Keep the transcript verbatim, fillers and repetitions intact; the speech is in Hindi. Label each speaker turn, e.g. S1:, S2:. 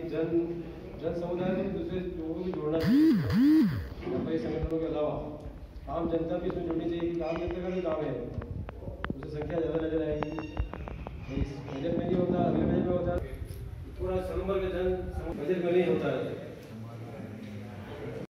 S1: जन जन समुदाय में दूसरे लोगों को भी जोड़ना चाहिए। व्यापारी संगठनों के अलावा आम जनता भी इसमें जुड़नी चाहिए कि आम जनता का भी काम है, उससे संख्या ज़्यादा नजर आएगी। बजट में नहीं होता, अगले बजट में होता है, पूरा संबल का जन बजट में नहीं होता है।